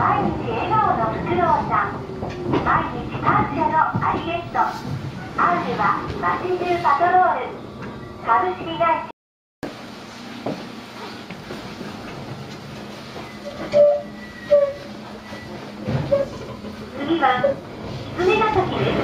毎日笑顔のフクロウさん、毎日感謝のアリエット、R は街中パトロール株式会社。次は狐ヶ崎です。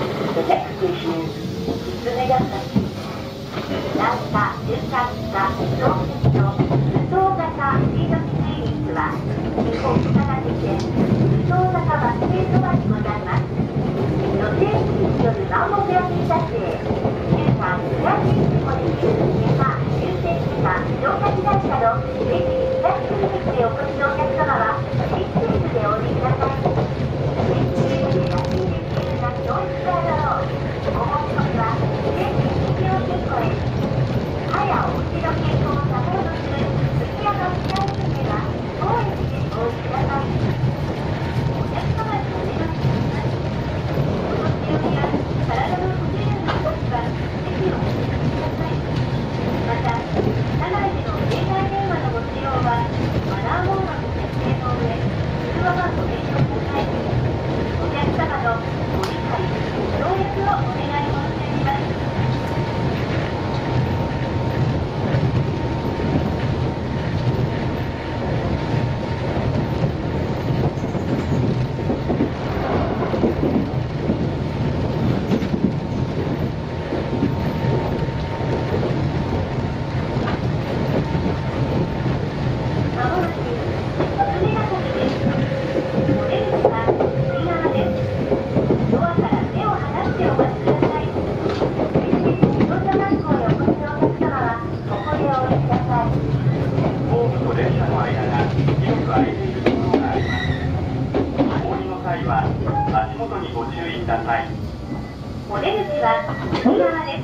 狐ヶ崎、南下、循環下、東鉄の武装坂シード水率は日本長崎県武装坂バス停そばにございます。予定地による南北夜景撮影、9番東日本に他終点時間乗客会社の駅東口でお越しのお客様は新チームでお降りください。新チームで休んできているが教育会だろう。お申し込みは全日企業金庫へ。早おうちの健康をサポートする杉山機械訓練は当駅でお降りください。お客様にお願いします。お年寄りや体の不自由な人には席をお譲りください。また、車内での携帯電話のご使用はマナーモードに設定の上、通話番ご提供ください。お客様のご理解、ご協力をお願い申し上げます。お出口は右側です。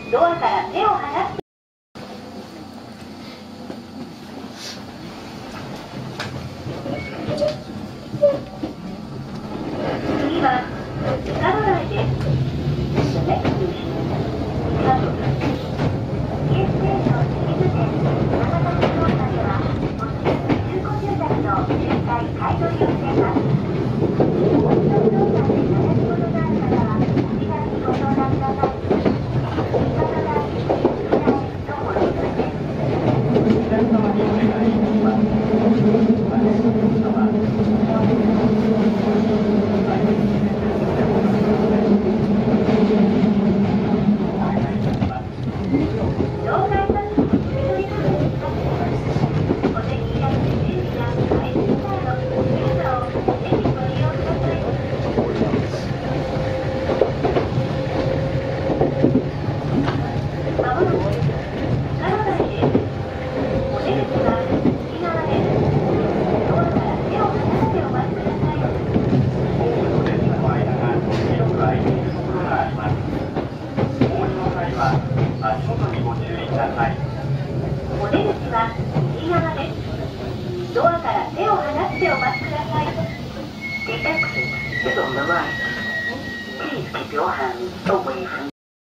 ドアから手を離して。次は塚戸台です。家ステーション清水店長崎交差では都市中古住宅の仲介買い取りをしています。お一人動産で悩み事がある方はお気軽にご相談ください。新潟大学福田駅とおりです。左側にお願いします。了解です。一人ずつにかけてます。お席や準備や配信カード、ユーザーをぜひご利用ください。まもなく塚戸台です。お出口は右側です。ドアから手を離してお待ちください。お電車の間が広く空いているところがあります。お降りの際は足元にご注意ください。お出口は右側です。ドアから手を離してお待ちください。The exit is on the right. Please keep your hands away from.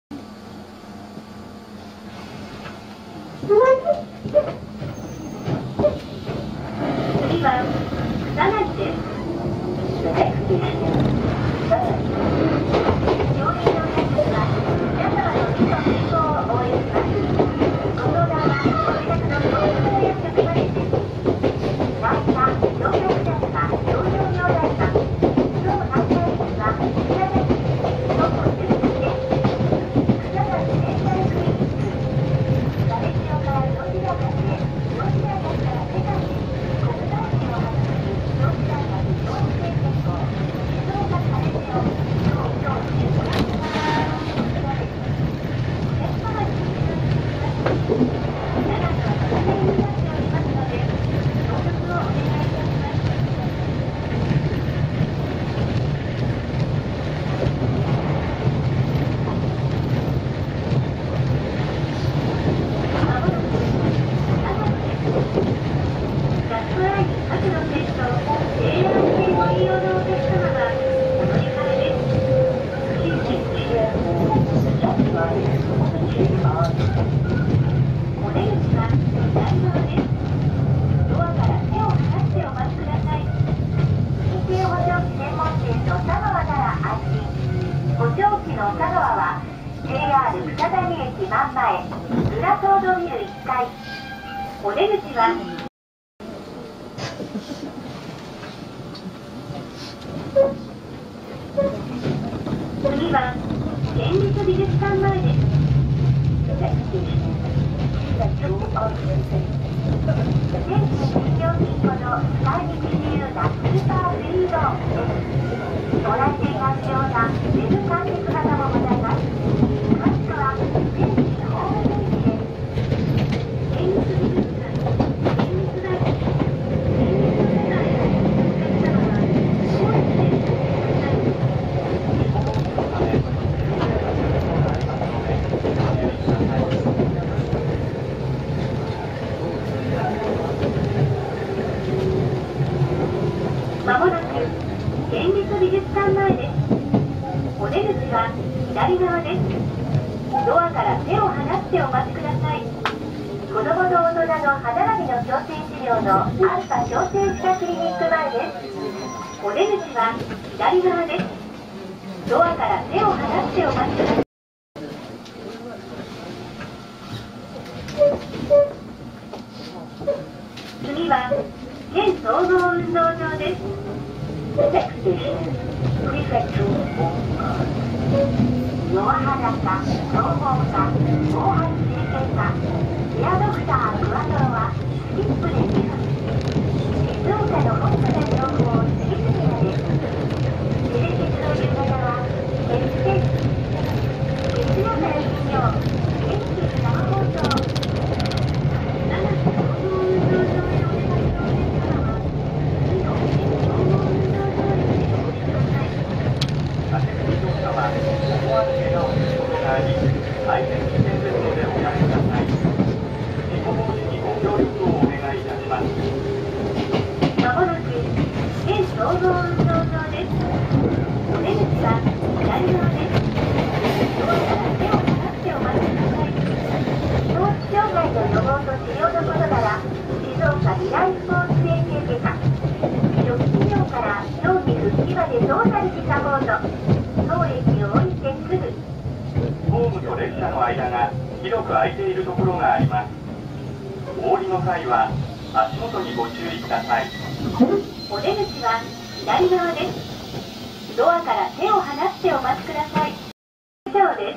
次は草薙です。乗員の皆様、皆様の身の健康を応援します。ご相談はお近くの東京薬局までです。大社、乗客者様、乗用業大さん、今日南下駅は草薙駅徒歩10分です。草薙全体クリニック、画面上からどちらかへ、どちらかから世界へ、国内線をはじめ、どちらかに乗員経験を、静岡カレッジを、東京15番からこちらです。お客様にご注意ください。長くはご提になっておりますので、協力をお願いいたします。まもなく長崎です。ガスライン各路線と JR 線ご利用のお客様はお乗り換えです。お出口は左側です。ドアから手を離してお待ちください。 駅真ん前、裏ソードビル1階。お出口は次は県立美術館前です。全国料金庫の使い道自由なスーパーフリーゾーンです。ご来店が不要なウェブ観客型もございます。詳しくは全国のホームページです。県立美術館、県立大学、県立美大、お客様は高円寺でお願いします。まもなく県立美術館前です。お出口は左側です。ドアから手を離してお待ちください。子どもと大人の歯並びの矯正治療のアルファ矯正歯科クリニック前です。お出口は左側です。ドアから手を離してお待ちください。次は県総合運動場です。ノアハダカ、総合科、後半整形科、エアドクタークワトロはスキップで2分。静岡のホットな情報を次々です。テレ鉄の夕方は別です。月曜から金曜、元気生放送。長く総合運動場へお出かけのお客様は次の県総合運動場へお出かけください。 思わぬ怪我をすることがあり、大変危険ですのでおやめください。事故防止にご協力をお願いいたします。 まもなく県総合運動場です。お出口は左側です。ドアから手を離してお待ちください。スポーツ障害の予防と治療のことなら静岡未来スポーツ整形外科。初期治療から長期復帰までトータルにサポート。当駅を降りてすぐ。 ホームと列車の間が広く空いているところがあります。お降りの際は足元にご注意ください。 お出口は左側です。ドアから手を離してお待ちください。以上です。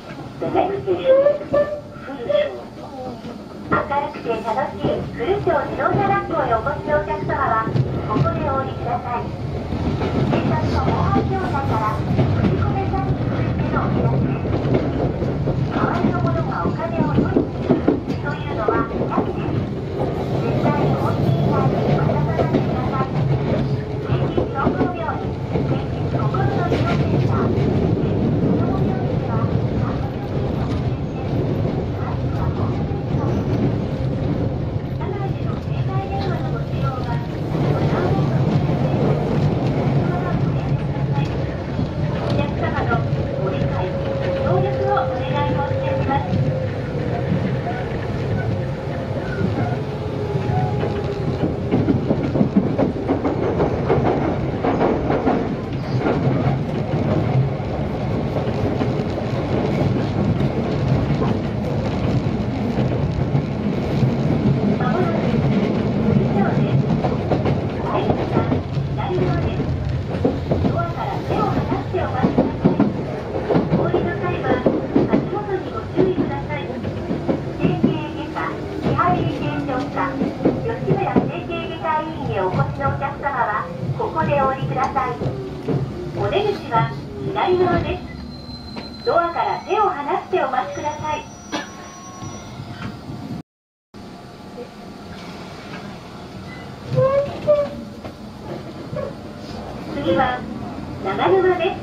明るくて楽しい古町自動車学校へお越しのお客様はここでお降りください。警察の防犯協会から振り込め詐欺についてのお知らせです。周りの者がお金を取りに行くというのは詐欺です。絶対に本人以外に渡さないでください。県立総合病院、県立心の医療センター、県立子ども病院では看護職員のご推薦、詳しくはホームページをご確認ください。車内での携帯電話のご使用はマナーモードに設定です。お客様のご理解、ご協力をお願い申し上げます。まもなく以上です。お出口は左側です。ドアから手を離してお待ちください。お降りの際は足元にご注意ください。整形外科、リハビリテーション科、吉村整形外科医院へお越しのお客様はここでお降りください。お出口は左側です。ドアから手を離してお待ちください。次は長沼です。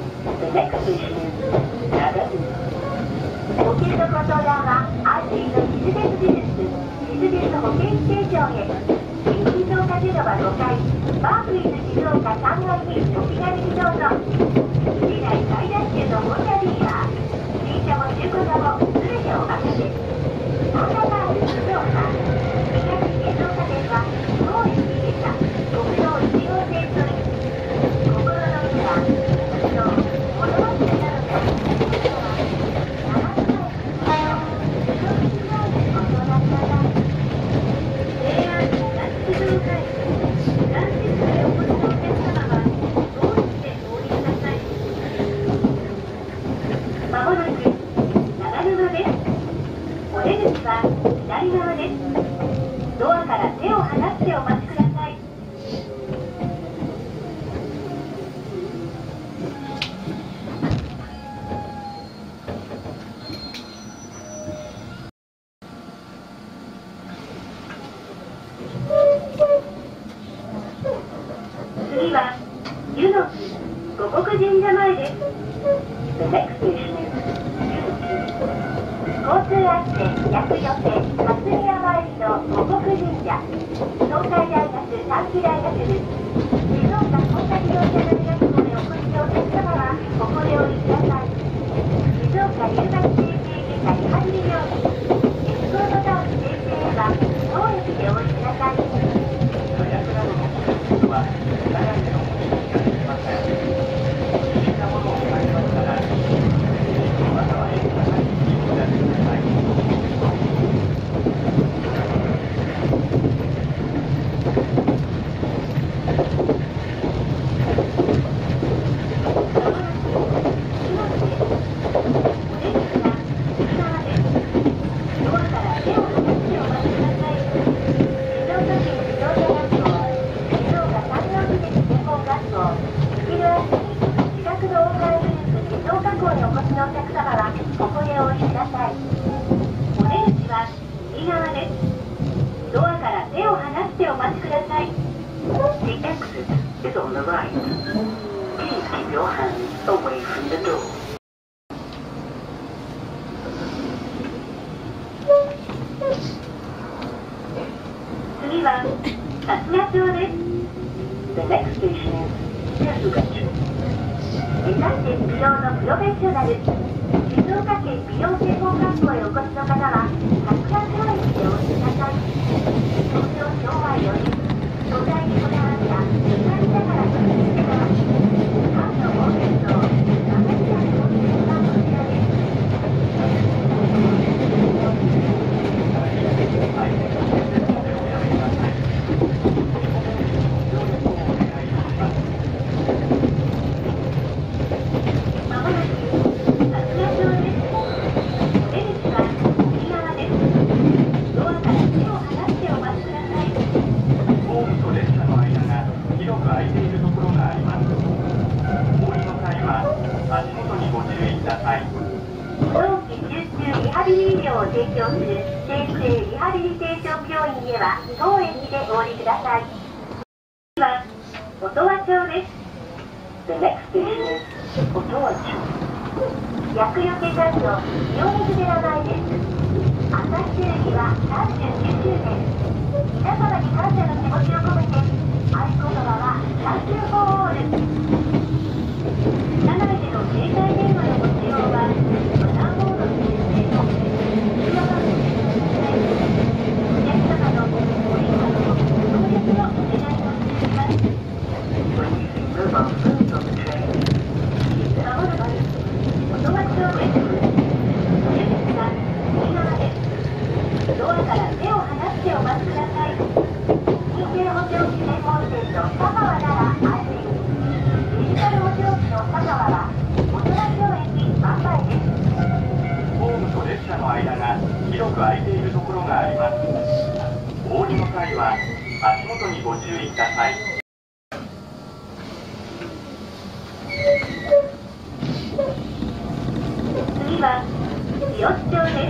保険のご相談は安心の地図別美術、地図別保険ステーションへ。新静岡広場5階、バークイズ静岡3階にお気軽にどうぞ。市内最大級のホンダディーラー、新車も中古車も全てお任せ。ホンダバーク静岡、東静岡店は高円寺下車、国道1号線沿い。心の裏、物忘れなどでお客様は7分前次は湯の木護国神社前です。The next station is 交通安全厄除け祭り屋参りの護国神社、東海大学短期大学です。静岡工科自動車大学校でお越しのお客様はここでお降りください。静岡留学生経験者リハビリ病院エスコートタウン生成は当駅でお降りください。 予約などのお客様は長屋でお持ちができません。気に入ったものを買いましたら、または駅までにお出しください。 次は春日町です。The next station is 春日町。目指して美容のプロフェッショナル、静岡県美容専門学校へお越しの方は春日町駅でお降りください。東京昭和より素材にこだわった光ながらの水がパンのモーケットをアメリカンのモーケットがこちらです。提供する先生リハビリテーション病院へは当駅でお降りください。次は音羽町です。The next station is 音羽町。厄除け残土清水寺前です。朝日テレビは39周年。皆様に感謝の気持ちを込めて合言葉はサンキューフォーオール。車内での携帯電話のご使用はマナーモードに設定の広く空いているところがあります。お降りの際は足元にご注意ください。 次は日吉町です。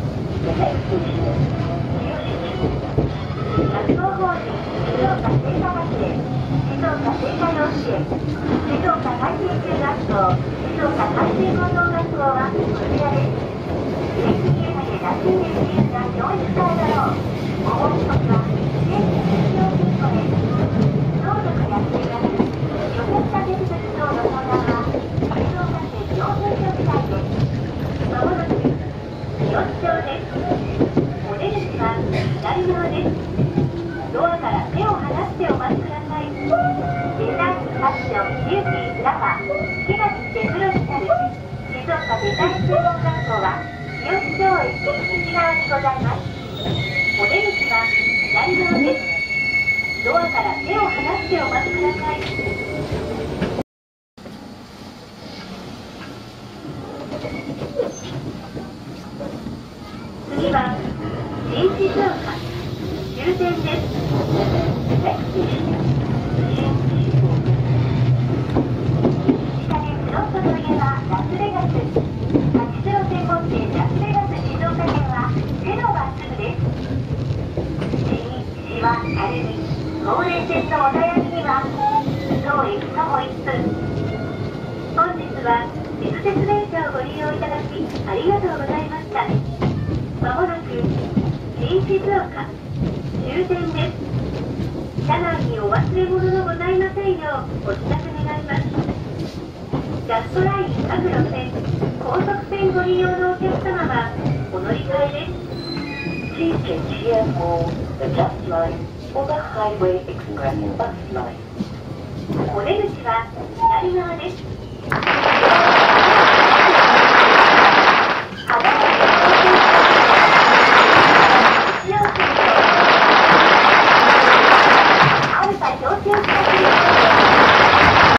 学校法人静岡聖火学園、静岡聖火幼稚園、静岡海星中学校、静岡海星高等学校はこちらです。夏に夏に自由な教育会だろう。お申し込みは政府信用金庫です。相続や生活、除却化手続き等の相談は静岡県行政書記台です。まもなく日吉町です。お出口は左側です。ドアから手を離してお待ちください。デザイン、ファッション、ビューティー、ラファ手が切ってプロになる静岡デザイン専門学校は日吉町駅西側にございます。お出口は左側です。ドアから手を離してお待ちください。次は新静岡終点です。下でフロントといえばラスベガス。パチスロ専門店ラスベガス静岡店は手のまっすぐです。地味、シワ、たるみ、ほうれい線のお悩みには当駅徒歩1分。本日はエクセス電車をご利用いただきありがとうございました。まもなく新静岡終点です。車内にお忘れ物のございませんようご自宅願います。ジャストライン各路線、高速線ご利用のお客様はお乗り換えです。Please change here for the Just Line or the Highway Express bus line. お出口は左側です。